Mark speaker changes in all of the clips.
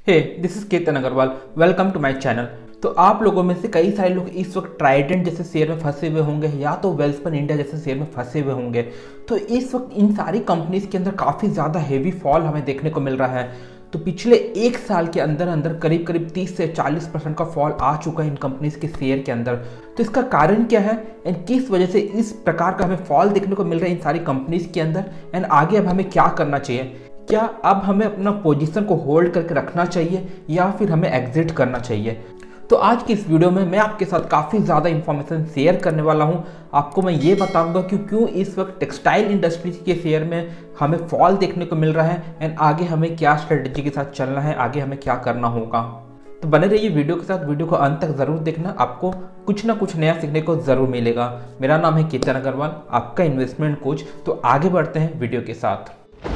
Speaker 1: Hey this is Ketan Agrawal, welcome to my channel. तो आप लोगों में से कई सारे लोग इस वक्त ट्राइडेंट जैसे शेयर में फंसे हुए होंगे या तो वेल्सपन इंडिया जैसे शेयर में फंसे हुए होंगे। तो इस वक्त इन सारी कंपनीज के अंदर काफ़ी ज़्यादा हेवी फॉल हमें देखने को मिल रहा है। तो पिछले एक साल के अंदर अंदर करीब करीब 30 से 40% का फॉल आ चुका है इन कंपनीज के शेयर के अंदर। तो इसका कारण क्या है एंड किस वजह से इस प्रकार का हमें फॉल देखने को मिल रहा है इन सारी कंपनीज के अंदर, एंड आगे अब हमें क्या करना चाहिए। क्या अब हमें अपना पोजीशन को होल्ड करके रखना चाहिए या फिर हमें एग्जिट करना चाहिए। तो आज की इस वीडियो में मैं आपके साथ काफ़ी ज़्यादा इंफॉर्मेशन शेयर करने वाला हूं। आपको मैं ये बताऊंगा कि क्यों इस वक्त टेक्सटाइल इंडस्ट्री के शेयर में हमें फॉल देखने को मिल रहा है एंड आगे हमें क्या स्ट्रेटजी के साथ चलना है, आगे हमें क्या करना होगा। तो बने रहिए वीडियो के साथ, वीडियो को अंत तक ज़रूर देखना, आपको कुछ ना कुछ नया सीखने को ज़रूर मिलेगा। मेरा नाम है केतन अग्रवाल, आपका इन्वेस्टमेंट कोच। तो आगे बढ़ते हैं वीडियो के साथ।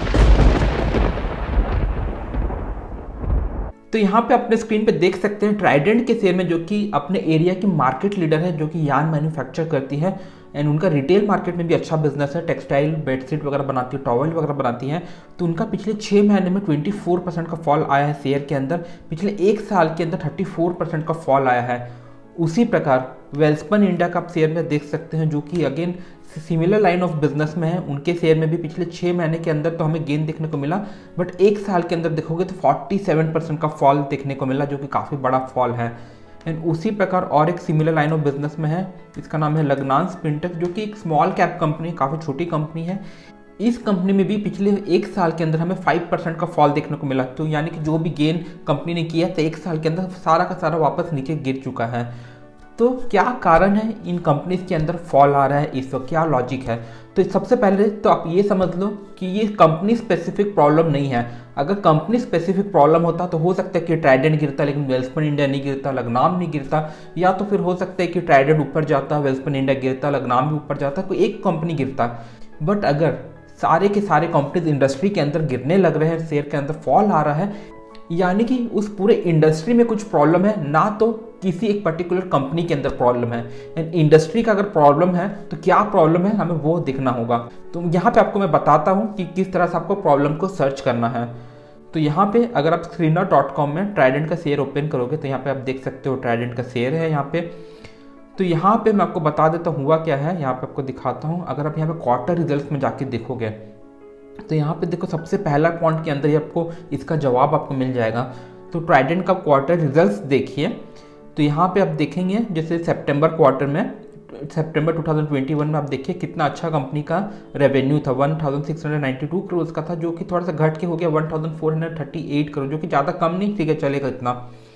Speaker 1: तो यहाँ पे अपने स्क्रीन पे देख सकते हैं ट्राइडेंट के शेयर में, जो कि अपने एरिया की मार्केट लीडर है, जो कि यार्न मैन्युफैक्चर करती है एंड उनका रिटेल मार्केट में भी अच्छा बिजनेस है। टेक्सटाइल बेडशीट वगैरह बनाती है, टॉवल वगैरह बनाती हैं। तो उनका पिछले 6 महीने में 24% का फॉल आया है शेयर के अंदर। पिछले एक साल के अंदर 34% का फॉल आया है। उसी प्रकार वेल्सपन इंडिया का आप शेयर में देख सकते हैं, जो कि again similar line of business में है। उनके शेयर में भी पिछले 6 महीने के अंदर तो हमें गेन देखने को मिला, बट एक साल के अंदर देखोगे तो 47% का फॉल देखने को मिला, जो कि काफ़ी बड़ा फॉल है। एंड उसी प्रकार और एक सिमिलर लाइन ऑफ बिजनेस में है, इसका नाम है लग्नांस प्रिंटेक्स, जो कि एक स्मॉल कैप कंपनी, काफ़ी छोटी कंपनी है। इस कंपनी में भी पिछले एक साल के अंदर हमें 5% का फॉल देखने को मिला। तो यानी कि जो भी गेन कंपनी ने किया था एक साल के अंदर, सारा का सारा वापस नीचे गिर चुका है। तो क्या कारण है इन कंपनीज के अंदर फॉल आ रहा है इस वक्त, क्या लॉजिक है। तो सबसे पहले तो आप ये समझ लो कि ये कंपनी स्पेसिफिक प्रॉब्लम नहीं है। अगर कंपनी स्पेसिफिक प्रॉब्लम होता तो हो सकता है कि ट्राइडेंट गिरता लेकिन वेल्सपन इंडिया नहीं गिरता, लग्नाम नहीं गिरता, या तो फिर हो सकता है कि ट्राइडेंट ऊपर जाता, वेल्सपन इंडिया गिरता, लग्नाम भी ऊपर जाता, कोई एक कंपनी गिरता। बट अगर सारे के सारे कंपनीज इंडस्ट्री के अंदर गिरने लग रहे हैं, शेयर के अंदर फॉल आ रहा है, यानी कि उस पूरे इंडस्ट्री में कुछ प्रॉब्लम है, ना तो किसी एक पर्टिकुलर कंपनी के अंदर प्रॉब्लम है। एंड इंडस्ट्री का अगर प्रॉब्लम है तो क्या प्रॉब्लम है हमें वो देखना होगा। तो यहाँ पे आपको मैं बताता हूँ कि किस तरह से आपको प्रॉब्लम को सर्च करना है। तो यहाँ पे अगर आप screener.com में ट्राइडेंट का शेयर ओपन करोगे तो यहाँ पे आप देख सकते हो ट्राइडेंट का शेयर है यहाँ पे। तो यहाँ पे मैं आपको बता देता हूँ हुआ क्या है, यहाँ पे आपको दिखाता हूँ। अगर आप यहाँ पे क्वार्टर रिजल्ट में जाके देखोगे तो यहाँ पे देखो सबसे पहला पॉइंट के अंदर ही आपको इसका जवाब आपको मिल जाएगा। तो ट्राइडेंट का क्वार्टर रिजल्ट्स देखिए, तो यहाँ पे आप देखेंगे जैसे सितंबर क्वार्टर में, सितंबर 2021 में आप देखिए कितना अच्छा कंपनी का रेवेन्यू था, 1692 करोड़ का था, जो कि थोड़ा सा घट के हो गया 1438 करोड़, जो कि ज़्यादा कम नहीं फिगर चलेगा इतना।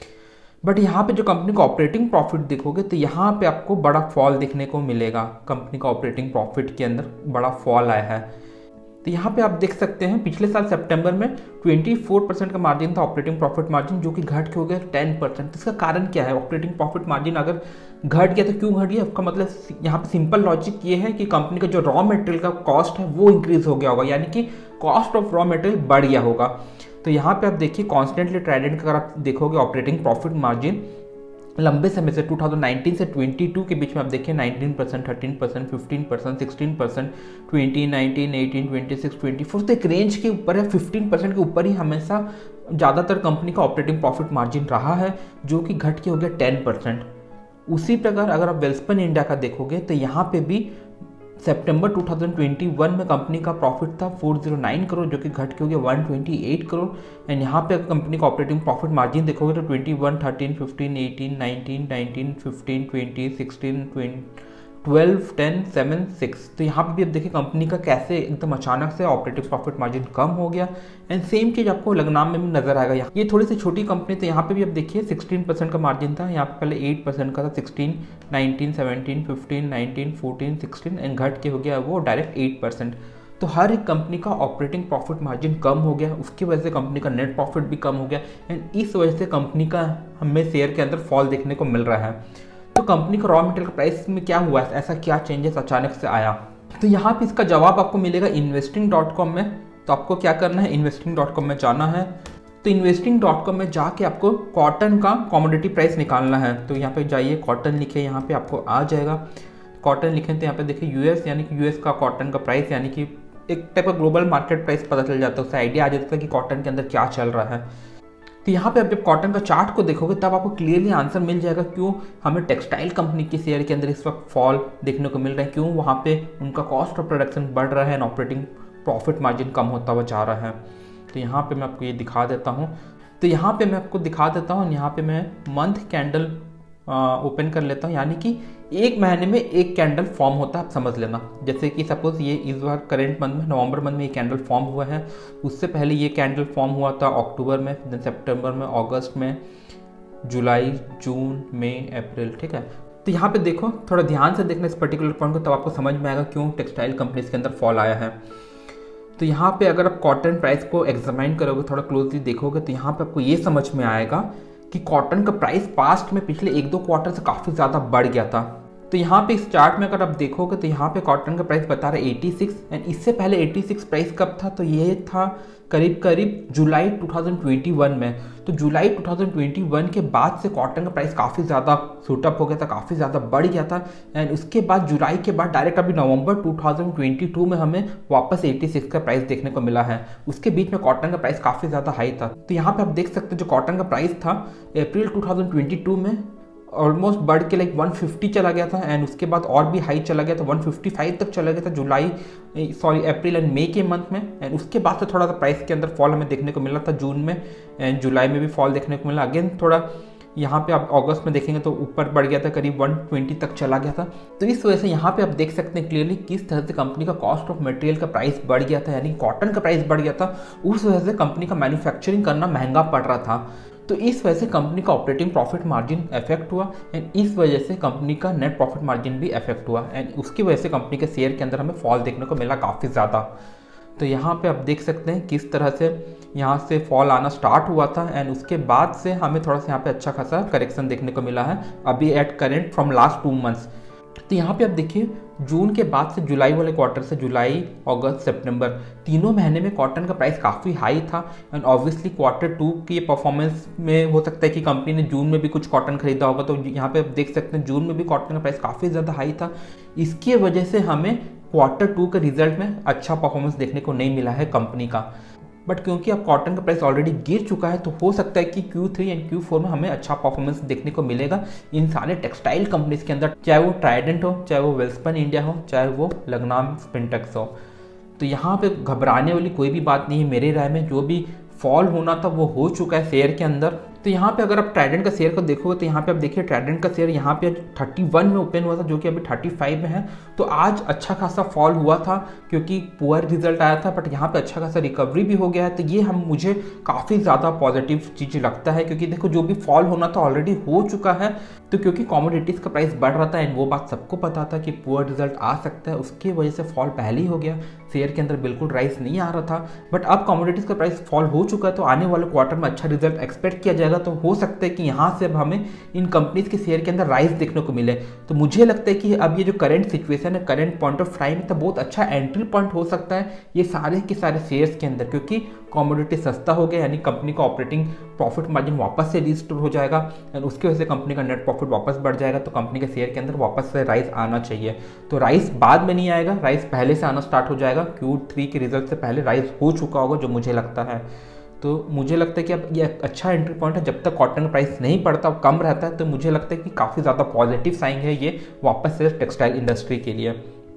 Speaker 1: बट यहाँ पे जो कंपनी का ऑपरेटिंग प्रॉफिट देखोगे तो यहाँ पे आपको बड़ा फॉल देखने को मिलेगा। कंपनी का ऑपरेटिंग प्रॉफिट के अंदर बड़ा फॉल आया है। तो यहाँ पे आप देख सकते हैं पिछले साल सितंबर में 24% का मार्जिन था, ऑपरेटिंग प्रॉफिट मार्जिन, जो कि घट के हो गया 10%। इसका कारण क्या है? ऑपरेटिंग प्रॉफिट मार्जिन अगर घट गया तो क्यों घट गया? उसका मतलब यहाँ पे सिंपल लॉजिक ये है कि कंपनी का जो रॉ मटेरियल का कॉस्ट है वो इंक्रीज हो गया होगा, यानी कि कॉस्ट ऑफ रॉ मटेरियल बढ़ गया होगा। तो यहाँ पे आप देखिए कॉन्स्टेंटली ट्राइडेंट का अगर आप देखोगे ऑपरेटिंग प्रॉफिट मार्जिन लंबे समय से 2019 से 22 के बीच में आप देखिए 19%, 13%, 15%, 16%, 20, 19, 18, 26, 24, तो एक रेंज के ऊपर है, 15% के ऊपर ही हमेशा ज़्यादातर कंपनी का ऑपरेटिंग प्रॉफिट मार्जिन रहा है, जो कि घट के हो गया 10%। उसी प्रकार अगर आप वेल्सपन इंडिया का देखोगे तो यहाँ पे भी सितंबर 2021 में कंपनी का प्रॉफिट था 409 करोड़, जो कि घट के हो गया 128 करोड़। एंड यहाँ पे कंपनी का ऑपरेटिंग प्रॉफिट मार्जिन देखोगे तो 21, 13, 15, 18, 19, 19, 15, 20, 16, 12, 10, 7, 6। तो यहाँ पे भी अब देखिए कंपनी का कैसे एकदम अचानक से ऑपरेटिंग प्रॉफिट मार्जिन कम हो गया। एंड सेम चीज़ आपको लग्नाम में भी नजर आएगा। यहाँ ये थोड़ी सी छोटी कंपनी, तो यहाँ पे भी अब देखिए 16% का मार्जिन था, यहाँ पे पहले 8% का था, 16, 19, 17, 15, 19, 14, 16 एंड घट के हो गया वो डायरेक्ट 8%। तो हर एक कंपनी का ऑपरेटिंग प्रॉफिट मार्जिन कम हो गया, उसकी वजह से कंपनी का नेट प्रॉफिट भी कम हो गया एंड इस वजह से कंपनी का हमें शेयर के अंदर फॉल देखने को मिल रहा है। तो कंपनी का रॉ मटेरियल का प्राइस में क्या हुआ, ऐसा क्या चेंजेस अचानक से आया? तो यहाँ पे इसका जवाब आपको मिलेगा investing.com में। तो आपको क्या करना है, investing.com में जाना है। तो investing.com में जाके आपको कॉटन का कमोडिटी प्राइस निकालना है। तो यहाँ पे जाइए, कॉटन लिखे, यहाँ पे आपको आ जाएगा। कॉटन लिखें तो यहाँ पे देखिए यूएस, यानी कि यूएस का कॉटन का प्राइस, यानी कि एक टाइप का ग्लोबल मार्केट प्राइस पता चल जाता है, उससे आइडिया आ जाता है कि कॉटन के अंदर क्या चल रहा है। तो यहाँ पे आप जब कॉटन का चार्ट को देखोगे तब आपको क्लियरली आंसर मिल जाएगा क्यों हमें टेक्सटाइल कंपनी के शेयर के अंदर इस वक्त फॉल देखने को मिल रहा है, क्यों वहाँ पे उनका कॉस्ट ऑफ प्रोडक्शन बढ़ रहा है एंड ऑपरेटिंग प्रॉफिट मार्जिन कम होता हुआ जा रहा है। तो यहाँ पे मैं आपको ये दिखा देता हूँ। तो यहाँ पे मैं आपको दिखा देता हूँ, यहाँ पे मैं मंथ कैंडल ओपन कर लेता हूँ, यानी कि एक महीने में एक कैंडल फॉर्म होता है, आप समझ लेना। जैसे कि सपोज ये इस बार करेंट मंथ में नवंबर मंथ में ये कैंडल फॉर्म हुआ है, उससे पहले ये कैंडल फॉर्म हुआ था अक्टूबर में, देन सितंबर में, अगस्त में, जुलाई, जून, मई, अप्रैल, ठीक है। तो यहाँ पे देखो, थोड़ा ध्यान से देखना इस पर्टिकुलर पॉइंट को, तब आपको समझ में आएगा क्यों टेक्सटाइल कंपनीज के अंदर फॉल आया है। तो यहाँ पे अगर आप कॉटन प्राइस को एग्जामाइन करोगे, थोड़ा क्लोजली देखोगे, तो यहाँ पे आपको ये समझ में आएगा कि कॉटन का प्राइस पास्ट में पिछले 1-2 क्वार्टर से काफ़ी ज़्यादा बढ़ गया था। तो यहाँ पे इस चार्ट में अगर आप देखोगे तो यहाँ पे कॉटन का प्राइस बता रहा है 86, एंड इससे पहले 86 प्राइस कब था, तो ये था करीब करीब जुलाई 2021 में। तो जुलाई 2021 के बाद से कॉटन का प्राइस काफ़ी ज़्यादा शूटअप हो गया था, काफ़ी ज़्यादा बढ़ गया था, एंड उसके बाद जुलाई के बाद डायरेक्ट अभी नवंबर 2022 में हमें वापस 86 का प्राइस देखने को मिला है। उसके बीच में कॉटन का प्राइस काफ़ी ज़्यादा हाई था। तो यहाँ पे आप देख सकते हैं जो कॉटन का प्राइस था अप्रैल 2022 में ऑलमोस्ट बढ़ के लाइक 150 चला गया था, एंड उसके बाद और भी हाई चला गया था, 155 तक चला गया था अप्रैल एंड मई के मंथ में। एंड उसके बाद से थोड़ा सा प्राइस के अंदर फॉल हमें देखने को मिला था जून में, एंड जुलाई में भी फॉल देखने को मिला। अगेन थोड़ा यहाँ पे आप अगस्त में देखेंगे तो ऊपर बढ़ गया था, करीब 120 तक चला गया था। तो इस वजह से यहाँ पे आप देख सकते हैं क्लियरली किस तरह से कंपनी का कॉस्ट ऑफ मटेरियल का प्राइस बढ़ गया था, यानी कॉटन का प्राइस बढ़ गया था। उस वजह से कंपनी का मैन्युफैक्चरिंग करना महंगा पड़ रहा था। तो इस वजह से कंपनी का ऑपरेटिंग प्रॉफिट मार्जिन इफेक्ट हुआ, एंड इस वजह से कंपनी का नेट प्रॉफिट मार्जिन भी इफेक्ट हुआ, एंड उसकी वजह से कंपनी के शेयर के अंदर हमें फॉल देखने को मिला काफ़ी ज़्यादा। तो यहाँ पे आप देख सकते हैं किस तरह से यहाँ से फॉल आना स्टार्ट हुआ था, एंड उसके बाद से हमें थोड़ा सा यहाँ पे अच्छा खासा करेक्शन देखने को मिला है अभी at current from last 2 months. तो यहाँ पे आप देखिए जून के बाद से जुलाई वाले क्वार्टर से जुलाई, अगस्त, सितंबर तीनों महीने में कॉटन का प्राइस काफ़ी हाई था, एंड ऑब्वियसली क्वार्टर 2 की परफॉर्मेंस में हो सकता है कि कंपनी ने जून में भी कुछ कॉटन खरीदा होगा। तो यहाँ पे आप देख सकते हैं जून में भी कॉटन का प्राइस काफ़ी ज़्यादा हाई था। इसकी वजह से हमें क्वार्टर 2 के रिजल्ट में अच्छा परफॉर्मेंस देखने को नहीं मिला है कंपनी का। बट क्योंकि अब कॉटन का प्राइस ऑलरेडी गिर चुका है, तो हो सकता है कि Q3 एंड Q4 में हमें अच्छा परफॉर्मेंस देखने को मिलेगा इन सारे टेक्सटाइल कंपनीज के अंदर, चाहे वो ट्राइडेंट हो, चाहे वो वेल्सपन इंडिया हो, चाहे वो लग्नाम स्पिनटेक्स हो। तो यहाँ पे घबराने वाली कोई भी बात नहीं है मेरी राय में। जो भी फॉल होना था वो हो चुका है शेयर के अंदर। तो यहाँ पे अगर आप ट्राइडेंट का शेयर को देखोगे तो यहाँ पे आप देखिए ट्राइडेंट का शेयर यहाँ पे 31 में ओपन हुआ था, जो कि अभी 35 में है। तो आज अच्छा खासा फॉल हुआ था क्योंकि पुअर रिजल्ट आया था, बट यहाँ पे अच्छा खासा रिकवरी भी हो गया है। तो ये मुझे काफ़ी ज़्यादा पॉजिटिव चीज़ लगता है, क्योंकि देखो जो भी फॉल होना था ऑलरेडी हो चुका है। तो क्योंकि कमोडिटीज़ का प्राइस बढ़ रहा था, एंड वो बात सबको पता था कि पुअर रिजल्ट आ सकता है, उसकी वजह से फॉल पहले ही हो गया, शेयर के अंदर बिल्कुल राइस नहीं आ रहा था। बट अब कमोडिटीज़ का प्राइस फॉल हो चुका है, तो आने वाले क्वार्टर में अच्छा रिजल्ट एक्सपेक्ट किया जाएगा। तो हो सकता है कि यहाँ से अब हमें इन कंपनीज के शेयर के अंदर राइस देखने को मिले। तो मुझे लगता है कि अब ये जो करंट सिचुएशन है, करंट पॉइंट ऑफ टाइम, तो बहुत अच्छा एंट्री पॉइंट हो सकता है ये सारे के सारे शेयर्स के अंदर, क्योंकि कमोडिटी सस्ता हो गया, यानी कंपनी का ऑपरेटिंग प्रॉफिट मार्जिन वापस से रिस्टोर हो जाएगा, एंड उसकी वजह से कंपनी का नेट प्रॉफिट वापस बढ़ जाएगा। तो कंपनी के शेयर के अंदर वापस से राइस आना चाहिए। तो राइस बाद में नहीं आएगा, राइस पहले से आना स्टार्ट हो जाएगा। Q3 के रिजल्ट से पहले राइस हो चुका होगा, जो मुझे लगता है। तो मुझे लगता है कि अब ये अच्छा एंट्री पॉइंट है। जब तक कॉटन का प्राइस नहीं बढ़ता, कम रहता है, तो मुझे लगता है कि काफ़ी ज़्यादा पॉजिटिव साइन है ये वापस से टेक्सटाइल इंडस्ट्री के लिए।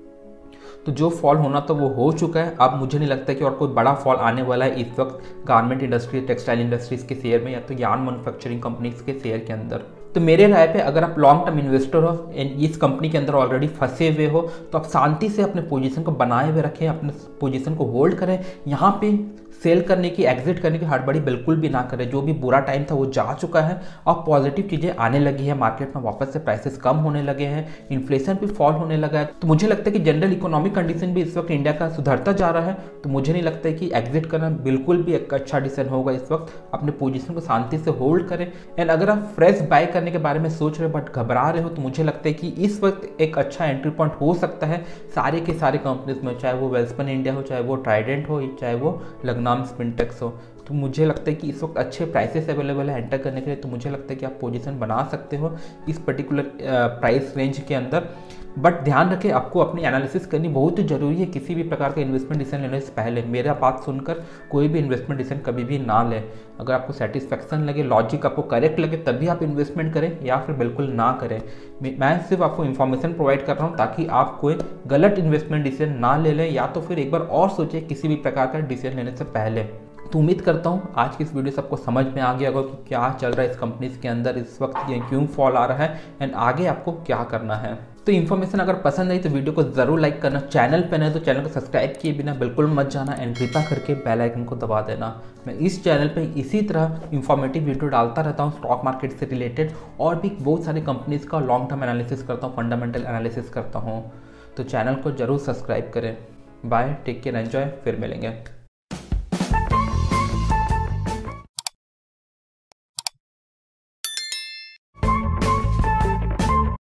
Speaker 1: तो जो फॉल होना था वो हो चुका है। अब मुझे नहीं लगता कि और कोई बड़ा फॉल आने वाला है इस वक्त गारमेंट इंडस्ट्री, टेक्सटाइल इंडस्ट्रीज के शेयर में, या तो यार्न मैन्युफैक्चरिंग कंपनीज के शेयर के अंदर। तो मेरे राय पे अगर आप लॉन्ग टर्म इन्वेस्टर हो, इस कंपनी के अंदर ऑलरेडी फंसे हुए हो, तो आप शांति से अपने पोजीशन को बनाए हुए रखें, अपने पोजीशन को होल्ड करें। यहाँ पे सेल करने की, एग्जिट करने की हड़बड़ी बिल्कुल भी ना करें। जो भी बुरा टाइम था वो जा चुका है, अब पॉजिटिव चीज़ें आने लगी है मार्केट में, वापस से प्राइसेस कम होने लगे हैं, इन्फ्लेशन भी फॉल होने लगा है। तो मुझे लगता है कि जनरल इकोनॉमिक कंडीशन भी इस वक्त इंडिया का सुधरता जा रहा है। तो मुझे नहीं लगता है कि एग्जिट करना बिल्कुल भी एक अच्छा डिसीजन होगा इस वक्त। अपने पोजीशन को शांति से होल्ड करें। एंड अगर आप फ्रेश बाय करने के बारे में सोच रहे हो बट घबरा रहे हो, तो मुझे लगता है कि इस वक्त एक अच्छा एंट्री पॉइंट हो सकता है सारे के सारे कंपनीज में, चाहे वो वेल्सपन इंडिया हो, चाहे वो ट्राइडेंट हो, चाहे वो लग्नाम स्पिनटेक्स हो। तो मुझे लगता है कि इस वक्त अच्छे प्राइसेस अवेलेबल है एंटर करने के लिए, तो मुझे लगता है कि आप पोजीशन बना सकते हो इस पर्टिकुलर प्राइस रेंज के अंदर। बट ध्यान रखें, आपको अपनी एनालिसिस करनी बहुत ही ज़रूरी है किसी भी प्रकार का इन्वेस्टमेंट डिसीजन लेने से पहले। मेरा बात सुनकर कोई भी इन्वेस्टमेंट डिसीजन कभी भी ना लें। अगर आपको सेटिस्फैक्शन लगे, लॉजिक आपको करेक्ट लगे, तभी आप इन्वेस्टमेंट करें, या फिर बिल्कुल ना करें। मैं सिर्फ आपको इन्फॉर्मेशन प्रोवाइड कर रहा हूँ ताकि आप कोई गलत इन्वेस्टमेंट डिसीजन ना ले लें, या तो फिर एक बार और सोचें किसी भी प्रकार का डिसीजन लेने से पहले। तो उम्मीद करता हूँ आज की इस वीडियो से आपको समझ में आ गया होगा कि क्या चल रहा है इस कंपनीज के अंदर इस वक्त, ये क्यों फॉल आ रहा है एंड आगे आपको क्या करना है। तो इन्फॉर्मेशन अगर पसंद आई तो वीडियो को जरूर लाइक करना, चैनल पे नए तो चैनल को सब्सक्राइब किए बिना बिल्कुल मत जाना एंड कृपया करके बेल आइकन को दबा देना। मैं इस चैनल पे इसी तरह इंफॉर्मेटिव वीडियो डालता रहता हूँ स्टॉक मार्केट से रिलेटेड, और भी बहुत सारी कंपनीज का लॉन्ग टर्म एनालिसिस करता हूँ, फंडामेंटल एनालिसिस करता हूँ। तो चैनल को जरूर सब्सक्राइब करें। बाय, टेक केयर, एंजॉय, फिर मिलेंगे।